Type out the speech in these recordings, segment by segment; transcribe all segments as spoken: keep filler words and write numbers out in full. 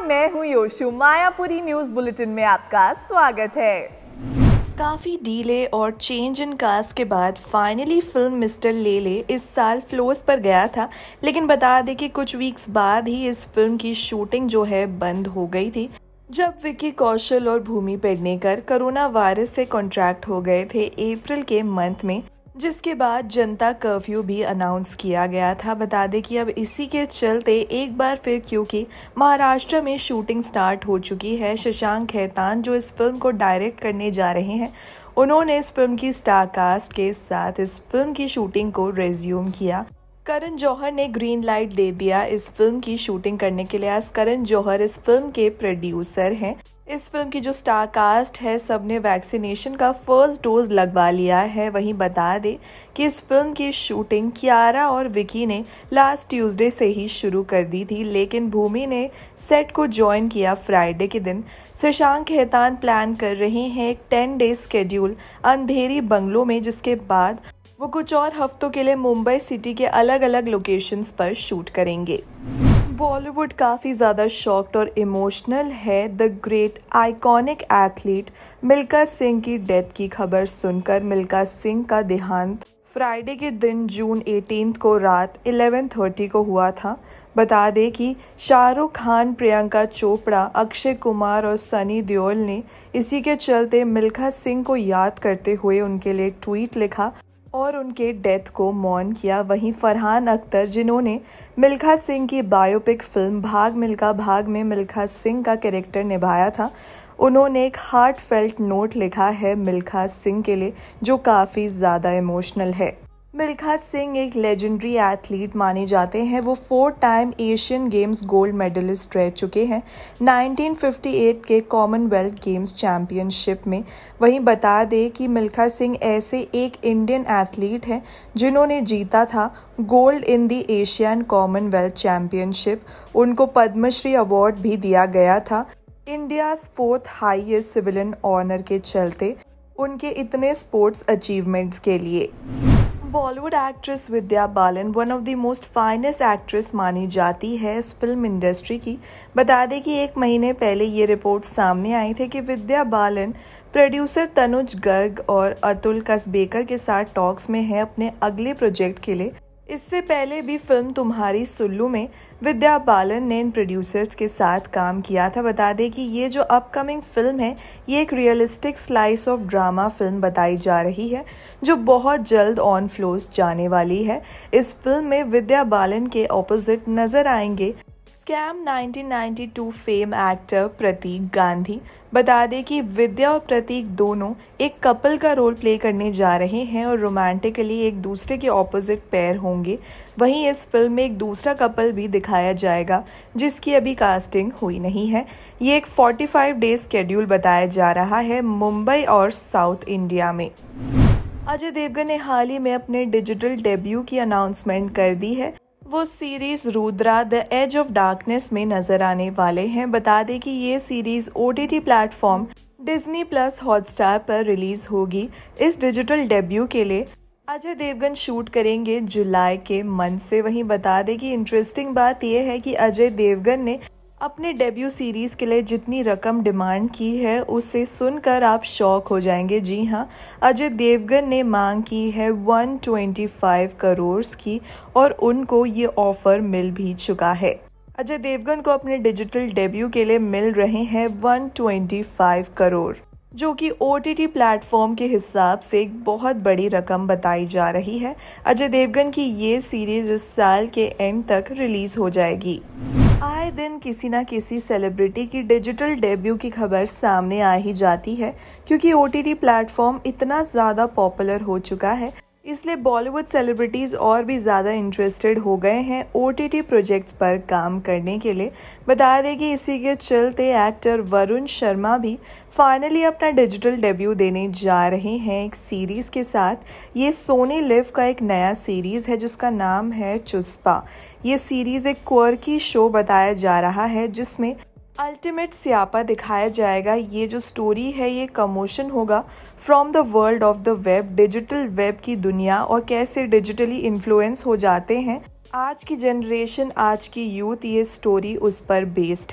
मैं हूं योशु। Mayapuri news bulletin में आपका स्वागत है। काफ़ी डीले और चेंज इन कास्ट के बाद फाइनली फिल्म मिस्टर लेले इस साल फ्लोर्स पर गया था, लेकिन बता दें कि कुछ वीक्स बाद ही इस फिल्म की शूटिंग जो है बंद हो गई थी, जब विकी कौशल और भूमि पेडनेकर कोरोना वायरस से कॉन्ट्रैक्ट हो गए थे अप्रैल के मंथ में, जिसके बाद जनता कर्फ्यू भी अनाउंस किया गया था। बता दें कि अब इसी के चलते एक बार फिर क्योंकि महाराष्ट्र में शूटिंग स्टार्ट हो चुकी है, शशांक खेतान जो इस फिल्म को डायरेक्ट करने जा रहे हैं, उन्होंने इस फिल्म की स्टार कास्ट के साथ इस फिल्म की शूटिंग को रेज्यूम किया। करण जौहर ने ग्रीन लाइट दे दिया इस फिल्म की शूटिंग करने के लिए। आज करण जौहर इस फिल्म के प्रोड्यूसर हैं। इस फिल्म की जो स्टार कास्ट है, सबने वैक्सीनेशन का फर्स्ट डोज लगवा लिया है। वहीं बता दें कि इस फिल्म की शूटिंग कियारा और विकी ने लास्ट ट्यूसडे से ही शुरू कर दी थी, लेकिन भूमि ने सेट को ज्वाइन किया फ्राइडे के दिन। शशांक खेतान प्लान कर रहे हैं एक टेन डे स्केड्यूल अंधेरी बंगलों में, जिसके बाद वो कुछ और हफ्तों के लिए मुंबई सिटी के अलग अलग लोकेशंस पर शूट करेंगे। बॉलीवुड काफ़ी ज़्यादा शॉक्ड और इमोशनल है the great iconic athlete Milkha Singh की डेथ की खबर सुनकर। मिल्खा सिंह का देहांत फ्राइडे के दिन जून अठारह को रात ग्यारह तीस को हुआ था। बता दें कि शाहरुख खान, प्रियंका चोपड़ा, अक्षय कुमार और सनी देओल ने इसी के चलते मिल्खा सिंह को याद करते हुए उनके लिए ट्वीट लिखा और उनके डेथ को मौन किया। वहीं फरहान अख्तर, जिन्होंने मिल्खा सिंह की बायोपिक फिल्म भाग मिल्खा भाग में मिल्खा सिंह का कैरेक्टर निभाया था, उन्होंने एक हार्ट फेल्ट नोट लिखा है मिल्खा सिंह के लिए, जो काफ़ी ज़्यादा इमोशनल है। मिल्खा सिंह एक लेजेंडरी एथलीट माने जाते हैं। वो four time Asian Games gold medalist रह चुके हैं नाइनटीन फिफ्टी एट के कॉमनवेल्थ गेम्स चैम्पियनशिप में। वहीं बता दें कि मिल्खा सिंह ऐसे एक इंडियन एथलीट हैं जिन्होंने जीता था gold in the Asian Commonwealth championship. उनको पद्मश्री अवार्ड भी दिया गया था India fourth highest civilian honour के चलते उनके इतने स्पोर्ट्स अचीवमेंट्स के लिए। Bollywood actress Vidya Balan one of the most finest actress मानी जाती है इस फिल्म इंडस्ट्री की। बता दें कि एक महीने पहले ये रिपोर्ट सामने आई थी कि विद्या बालन प्रोड्यूसर तनुज गर्ग और अतुल कसबेकर के साथ टॉक्स में है अपने अगले प्रोजेक्ट के लिए। इससे पहले भी फिल्म तुम्हारी सुल्लू में विद्या बालन ने इन प्रोड्यूसर्स के साथ काम किया था। बता दें कि ये जो अपकमिंग फिल्म है, ये एक realistic slice of drama film बताई जा रही है, जो बहुत जल्द ऑन फ्लोर्स जाने वाली है। इस फिल्म में विद्या बालन के ऑपोजिट नजर आएंगे scam nineteen ninety two fame actor Pratik Gandhi. बता दें कि विद्या और प्रतीक दोनों एक कपल का रोल प्ले करने जा रहे हैं और रोमांटिकली एक दूसरे के ऑपोजिट पेयर होंगे। वहीं इस फिल्म में एक दूसरा कपल भी दिखाया जाएगा जिसकी अभी कास्टिंग हुई नहीं है। ये एक पैंतालीस डे स्केड्यूल बताया जा रहा है मुंबई और साउथ इंडिया में। अजय देवगन ने हाल ही में अपने डिजिटल डेब्यू की अनाउंसमेंट कर दी है। वो series Rudra the edge of darkness में नजर आने वाले हैं। बता दें कि ये series OTT platform Disney plus Hotstar पर रिलीज होगी। इस डिजिटल डेब्यू के लिए अजय देवगन शूट करेंगे जुलाई के मंथ से। वहीं बता दें कि इंटरेस्टिंग बात यह है कि अजय देवगन ने अपने डेब्यू सीरीज के लिए जितनी रकम डिमांड की है उसे सुनकर आप शॉक हो जाएंगे। जी हाँ, अजय देवगन ने मांग की है एक सौ पच्चीस करोड़ की और उनको ये ऑफर मिल भी चुका है। अजय देवगन को अपने डिजिटल डेब्यू के लिए मिल रहे हैं एक सौ पच्चीस करोड़, जो कि ओटीटी प्लेटफॉर्म के हिसाब से एक बहुत बड़ी रकम बताई जा रही है। अजय देवगन की ये सीरीज इस साल के एंड तक रिलीज हो जाएगी। आए दिन किसी ना किसी सेलिब्रिटी की डिजिटल डेब्यू की खबर सामने आ ही जाती है, क्योंकि ओटीटी प्लेटफॉर्म इतना ज़्यादा पॉपुलर हो चुका है, इसलिए बॉलीवुड सेलिब्रिटीज़ और भी ज़्यादा इंटरेस्टेड हो गए हैं ओटीटी प्रोजेक्ट्स पर काम करने के लिए। बता दें कि इसी के चलते एक्टर वरुण शर्मा भी फाइनली अपना डिजिटल डेब्यू देने जा रहे हैं एक सीरीज़ के साथ। ये सोनी लिव का एक नया सीरीज़ है जिसका नाम है चुस्पा। ये सीरीज़ एक क्वर्की शो बताया जा रहा है जिसमें अल्टीमेट स्यापा दिखाया जाएगा। ये जो स्टोरी है ये कमोशन होगा from the world of the web, digital web की दुनिया और कैसे डिजिटली इन्फ्लुएंस हो जाते हैं आज की जनरेशन, आज की यूथ। ये स्टोरी उस पर बेस्ड है।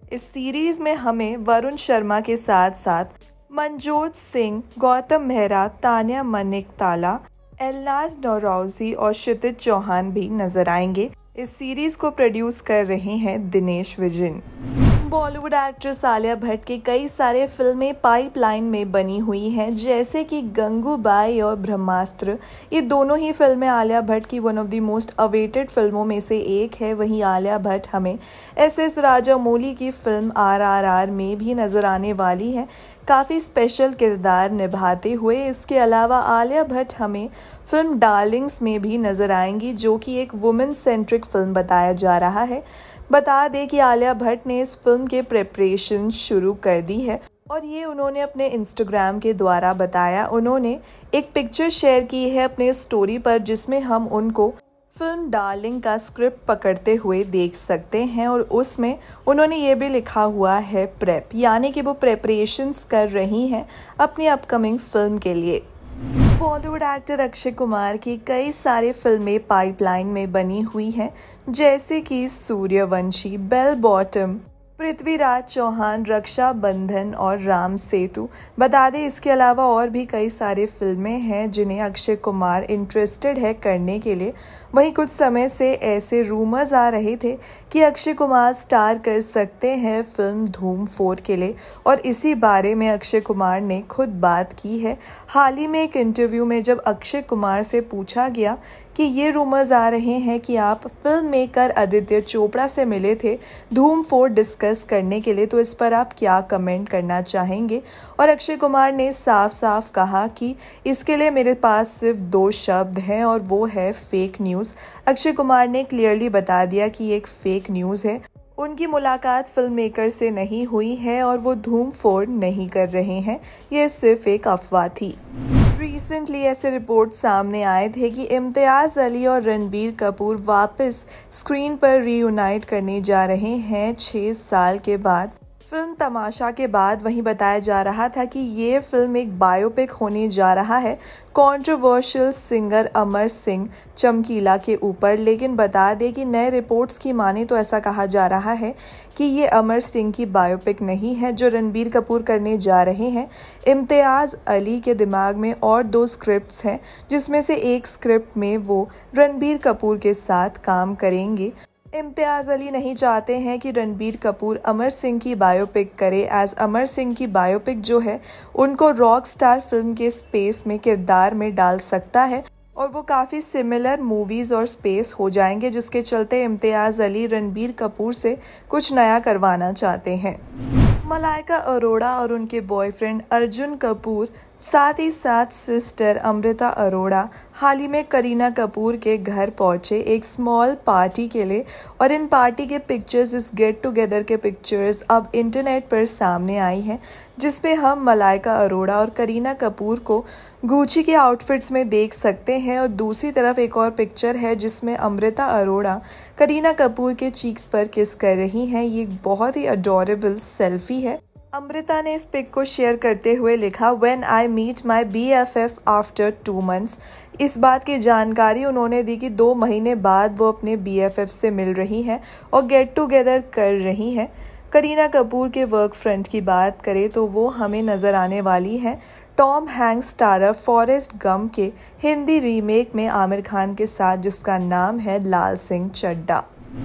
इस सीरीज में हमें वरुण शर्मा के साथ साथ मनजोत सिंह, गौतम मेहरा, तान्या मनिकताला, एलनाज नौरोजी और क्षितिज चौहान भी नजर आएंगे। इस सीरीज को प्रोड्यूस कर रहे हैं दिनेश विजन। बॉलीवुड एक्ट्रेस आलिया भट्ट की कई सारे फिल्में पाइपलाइन में बनी हुई हैं, जैसे कि गंगूबाई और ब्रह्मास्त्र। ये दोनों ही फिल्में आलिया भट्ट की one of the most awaited फिल्मों में से एक है। वहीं आलिया भट्ट हमें एस एस राजामौली की फिल्म आर आर आर में भी नज़र आने वाली है, काफ़ी स्पेशल किरदार निभाते हुए। इसके अलावा आलिया भट्ट हमें फिल्म डार्लिंग्स में भी नज़र आएंगी, जो कि एक वुमेन सेंट्रिक फिल्म बताया जा रहा है। बता दें कि आलिया भट्ट ने इस फिल्म के प्रिपरेशन शुरू कर दी है और ये उन्होंने अपने इंस्टाग्राम के द्वारा बताया। उन्होंने एक पिक्चर शेयर की है अपने स्टोरी पर, जिसमें हम उनको फिल्म डार्लिंग का स्क्रिप्ट पकड़ते हुए देख सकते हैं और उसमें उन्होंने ये भी लिखा हुआ है प्रेप, यानी कि वो प्रेपरेशंस कर रही हैं अपनी अपकमिंग फिल्म के लिए। बॉलीवुड एक्टर अक्षय कुमार की कई सारी फिल्में पाइपलाइन में बनी हुई हैं, जैसे कि सूर्यवंशी, बेल बॉटम, पृथ्वीराज चौहान, रक्षा बंधन और राम सेतु। बता दें इसके अलावा और भी कई सारी फिल्में हैं जिन्हें अक्षय कुमार इंटरेस्टेड है करने के लिए। वहीं कुछ समय से ऐसे रूमर्स आ रहे थे कि अक्षय कुमार स्टार कर सकते हैं फिल्म धूम फोर के लिए, और इसी बारे में अक्षय कुमार ने खुद बात की है। हाल ही में एक इंटरव्यू में जब अक्षय कुमार से पूछा गया कि ये रूमर्स आ रहे हैं कि आप फिल्म मेकर आदित्य चोपड़ा से मिले थे धूम फोर डिस्कस करने के लिए, तो इस पर आप क्या कमेंट करना चाहेंगे। और अक्षय कुमार ने साफ साफ कहा कि इसके लिए मेरे पास सिर्फ दो शब्द हैं और वो है फेक न्यूज़। अक्षय कुमार ने क्लियरली बता दिया कि ये एक फेक न्यूज़ है, उनकी मुलाकात फिल्म मेकर से नहीं हुई है और वो धूम फोर नहीं कर रहे हैं, ये सिर्फ एक अफवाह थी। रिसेंटली ऐसे रिपोर्ट सामने आए थे कि इम्तियाज़ अली और रणबीर कपूर वापस स्क्रीन पर रीयूनाइट करने जा रहे हैं छः साल के बाद फिल्म तमाशा के बाद। वहीं बताया जा रहा था कि ये फिल्म एक बायोपिक होने जा रहा है कंट्रोवर्शियल सिंगर अमर सिंह चमकीला के ऊपर। लेकिन बता दें कि नए रिपोर्ट्स की माने तो ऐसा कहा जा रहा है कि ये अमर सिंह की बायोपिक नहीं है जो रणबीर कपूर करने जा रहे हैं। इम्तियाज़ अली के दिमाग में और दो स्क्रिप्ट्स हैं, जिसमें से एक स्क्रिप्ट में वो रणबीर कपूर के साथ काम करेंगे। इम्तियाज़ अली नहीं चाहते हैं कि रणबीर कपूर अमर सिंह की बायोपिक करे, एज अमर सिंह की बायोपिक जो है उनको रॉक स्टार फिल्म के स्पेस में किरदार में डाल सकता है और वो काफ़ी सिमिलर मूवीज़ और स्पेस हो जाएंगे, जिसके चलते इम्तियाज़ अली रणबीर कपूर से कुछ नया करवाना चाहते हैं। मलाइका अरोड़ा और उनके बॉयफ्रेंड अर्जुन कपूर, साथ ही साथ सिस्टर अमृता अरोड़ा हाल ही में करीना कपूर के घर पहुंचे एक स्मॉल पार्टी के लिए, और इन पार्टी के पिक्चर्स, इस गेट टुगेदर के पिक्चर्स अब इंटरनेट पर सामने आई हैं, जिसपे हम मलाइका अरोड़ा और करीना कपूर को गुची के आउटफिट्स में देख सकते हैं। और दूसरी तरफ एक और पिक्चर है जिसमें अमृता अरोड़ा करीना कपूर के चीक्स पर किस कर रही हैं। ये बहुत ही अडोरेबल सेल्फी है। अमृता ने इस पिक को शेयर करते हुए लिखा, when I meet my B F F after two months. इस बात की जानकारी उन्होंने दी कि दो महीने बाद वो अपने बी एफ एफ से मिल रही हैं और गेट टुगेदर कर रही हैं। करीना कपूर के वर्क फ्रंट की बात करें तो वो हमें नज़र आने वाली हैं Tom Hanks starrer Forrest Gump के हिंदी रीमेक में आमिर खान के साथ, जिसका नाम है लाल सिंह चड्ढा।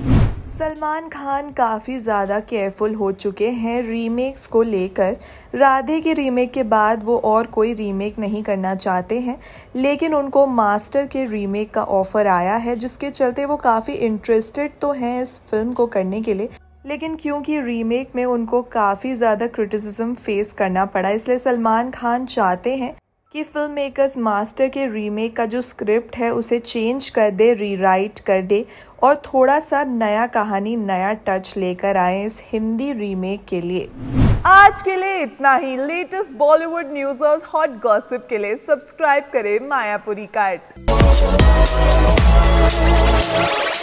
सलमान खान काफ़ी ज़्यादा केयरफुल हो चुके हैं रीमेक्स को लेकर। राधे के रीमेक के बाद वो और कोई रीमेक नहीं करना चाहते हैं, लेकिन उनको मास्टर के रीमेक का ऑफ़र आया है, जिसके चलते वो काफ़ी इंटरेस्टेड तो हैं इस फिल्म को करने के लिए। लेकिन क्योंकि रीमेक में उनको काफ़ी ज़्यादा क्रिटिसिज्म फेस करना पड़ा, इसलिए सलमान खान चाहते हैं कि फिल्म मेकर्स मास्टर के रीमेक का जो स्क्रिप्ट है उसे चेंज कर दे, रीराइट कर दे और थोड़ा सा नया कहानी, नया टच लेकर आए इस हिंदी रीमेक के लिए। आज के लिए इतना ही। लेटेस्ट बॉलीवुड न्यूज़ और हॉट गॉसिप के लिए सब्सक्राइब करें मायापुरी का।